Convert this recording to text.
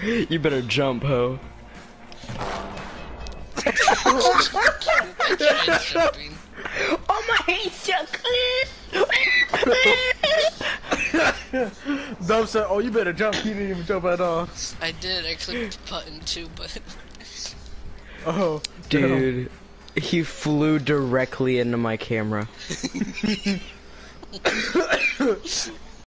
You better jump, ho. Oh my head's stuck. Dub said, "Oh, you better jump." He didn't even jump at all. I did. I clicked button too, but. Oh, dude, he flew directly into my camera.